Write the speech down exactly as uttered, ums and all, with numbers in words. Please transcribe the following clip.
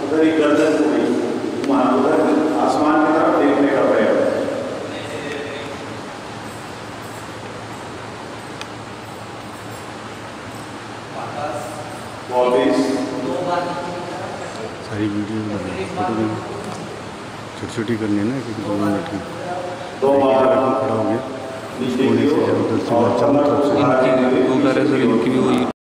उधर ही गर्दन पूरी वहाँ उधर आसमान की तरफ देखने का प्रयास। सारी वीडियो फोटो छोटी छोटी करनी है ना, क्योंकि दो मिनट की खड़ा हो गया। कोने से उधर से चारों तरफ से